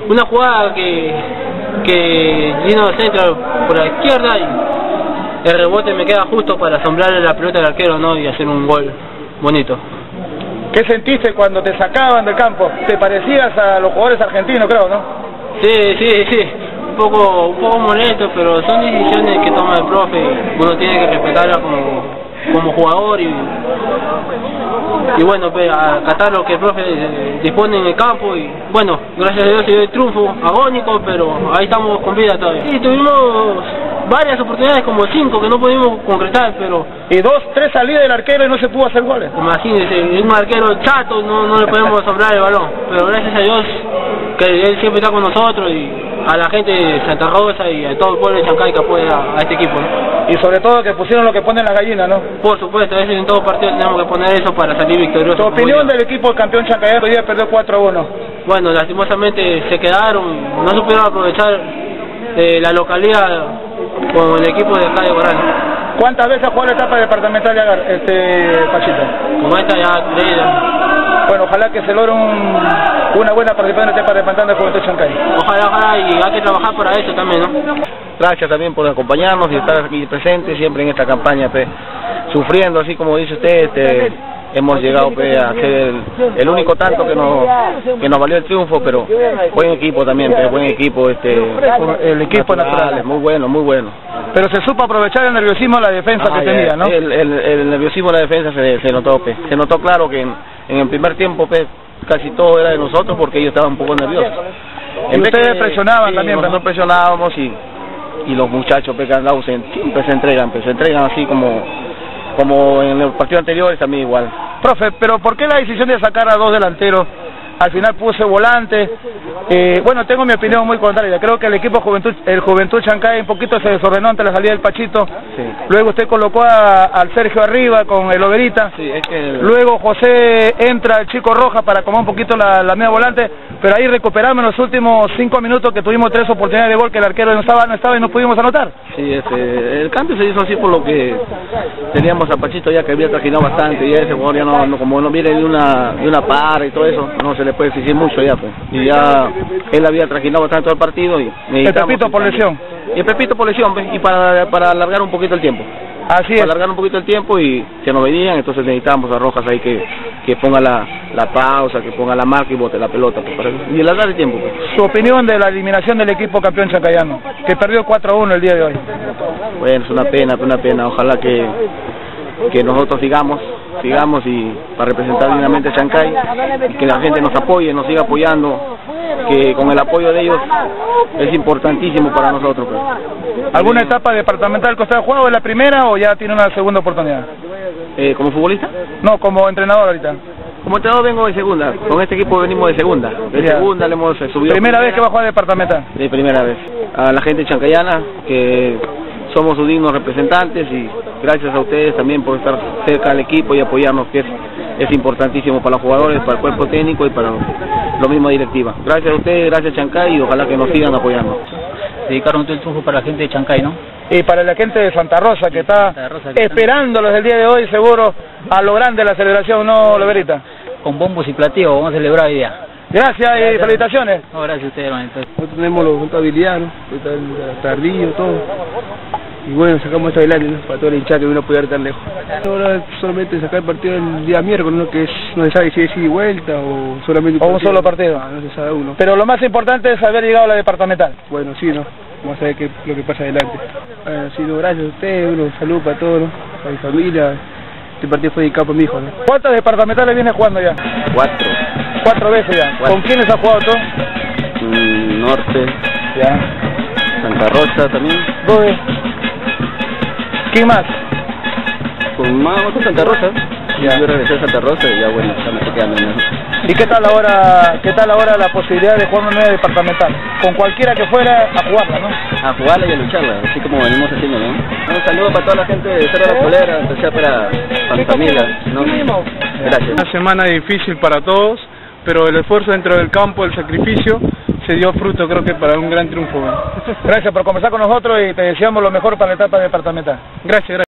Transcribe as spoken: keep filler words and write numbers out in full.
una jugada que, que vino al centro por la izquierda y el rebote me queda justo para asombrarle la pelota al arquero, ¿no? Y hacer un gol bonito. ¿Qué sentiste cuando te sacaban del campo? ¿Te parecías a los jugadores argentinos, creo, no? Sí, sí, sí. Un poco, un poco molesto, pero son decisiones que toma el profe y uno tiene que respetarla como, como jugador y, y bueno, pues, acatar lo que el profe dispone en el campo y bueno, gracias a Dios se dio el triunfo agónico, pero ahí estamos con vida todavía. Sí, tuvimos varias oportunidades, como cinco, que no pudimos concretar, pero... Y dos, tres salidas del arquero y no se pudo hacer goles. Imagínense, un arquero chato, no, no le podemos asombrar el balón, pero gracias a Dios que él siempre está con nosotros y a la gente de Santa Rosa y a todo el pueblo de Chancay que apoya a este equipo, ¿no? Y sobre todo que pusieron lo que ponen las gallinas, ¿no? Por supuesto, a veces en todo partido tenemos que poner eso para salir victoriosos. ¿Tu opinión del equipo campeón chancayano? Hoy día perdió cuatro a uno. Bueno, lastimosamente se quedaron, no supieron aprovechar eh, la localidad con el equipo de acá de Guarani. ¿Cuántas veces ha jugado la etapa departamental de este Pachito? Como esta ya tres. Bueno, ojalá que se logre un, una buena participación en la etapa departamental de Juventud Chancay. Ojalá, ojalá, y hay que trabajar para eso también, ¿no? Gracias también por acompañarnos y estar aquí presentes siempre en esta campaña, pe, sufriendo, así como dice usted, este, hemos llegado pe, a ser el, el único tanto que nos, que nos valió el triunfo, pero buen equipo también, pe, buen equipo, este, el equipo natural, es muy bueno, muy bueno. Pero se supo aprovechar el nerviosismo de la defensa ah, que ya, tenía, ¿no? El, el, el nerviosismo de la defensa se, se notó, pe, se notó claro que en, en el primer tiempo, pe, casi todo era de nosotros porque ellos estaban un poco nerviosos. Y ustedes presionaban sí, también, nosotros presionábamos y y los muchachos pe, que han dado siempre se entregan, pues se entregan así como como en los partidos anteriores también igual. Profe, pero ¿por qué la decisión de sacar a dos delanteros? Al final puse volante. Eh, bueno, tengo mi opinión muy contraria. Creo que el equipo Juventud, el Juventud Chancay un poquito se desordenó ante la salida del Pachito. Sí. Luego usted colocó a, al Sergio arriba con el Oberita. Sí, es que el... Luego José entra el Chico Roja para comer un poquito la, la media volante. Pero ahí recuperamos en los últimos cinco minutos que tuvimos tres oportunidades de gol que el arquero no estaba, no estaba y no pudimos anotar. Sí, este, el cambio se hizo así por lo que teníamos a Pachito ya que había trajinado bastante y ese jugador ya no, no como no viene de una, de una par y todo eso, no se le puede exigir mucho ya pues. Y ya él había trajinado bastante todo el partido y el Pepito por lesión. Y el Pepito por lesión pues, y para, para alargar un poquito el tiempo. Así es. Para alargar un poquito el tiempo y se nos venían, entonces necesitábamos a Rojas ahí que, que ponga la, la pausa, que ponga la marca y bote la pelota pues, para, y alargar el tiempo pues. Su opinión de la eliminación del equipo campeón chancayano, que perdió cuatro a uno el día de hoy. Bueno, es una pena, una pena, ojalá que, que nosotros sigamos, sigamos y para representar dignamente a Chancay y que la gente nos apoye, nos siga apoyando, que con el apoyo de ellos es importantísimo para nosotros pues. ¿Alguna etapa departamental que usted ha jugado? ¿Es la primera o ya tiene una segunda oportunidad? Eh, ¿Como futbolista? No, como entrenador ahorita. Como entrenador vengo de segunda, con este equipo venimos de segunda, de ya. segunda le hemos subido. ¿Primera vez que va a jugar departamental? De primera vez. A la gente chancayana, que somos sus dignos representantes y gracias a ustedes también por estar cerca del equipo y apoyarnos, que es, es importantísimo para los jugadores, para el cuerpo técnico y para la misma directiva. Gracias a ustedes, gracias a Chancay y ojalá que nos sigan apoyando. Dedicaron todo el triunfo para la gente de Chancay, ¿no? Y para la gente de Santa Rosa que está Rosa, que esperándolos el día de hoy seguro a lo grande la celebración, ¿no, Loberita? Con bombos y platillos vamos a celebrar hoy día. Gracias, gracias y felicitaciones. No, gracias a ustedes, hermanito. Nosotros tenemos los contabilidad, ¿no? El tardillo, todo. Y bueno, sacamos esto adelante, ¿no? Para toda la hinchada que vino a apoyar tan lejos. Ahora solamente sacar el partido el día miércoles, ¿no? Que es, no se sabe si es ida y vuelta o solamente un, o un solo partido. Ah, no se sabe uno. Pero lo más importante es haber llegado a la departamental. Bueno, sí, ¿no? Vamos a ver qué lo que pasa adelante. Bueno, sí, no, gracias a ustedes, un saludo para todos, ¿no? Para mi familia. Este partido fue dedicado para mi hijo, ¿no? ¿Cuántas departamentales vienes jugando ya? Cuatro. Cuatro veces ya. Cuatro. ¿Con quiénes has jugado tú? Mm, Norte. Ya. Santa Rosa también. ¿Dónde? ¿Quién más? Con más otro Santa Rosa. Ya. Yo regresé a Santa Rosa y ya bueno, ya me estoy quedando en eso. ¿Y qué tal ahora, qué tal ahora la posibilidad de jugar una nueva departamental? Con cualquiera que fuera a jugarla, ¿no? A jugarla y a lucharla, así como venimos haciendo, ¿no? Un saludo para toda la gente de Cerro La Polera, en especial para, para mi familia, ¿no? Gracias. Una semana difícil para todos, pero el esfuerzo dentro del campo, el sacrificio, se dio fruto, creo que para un gran triunfo. Gracias por conversar con nosotros y te deseamos lo mejor para la etapa departamental. Gracias, gracias.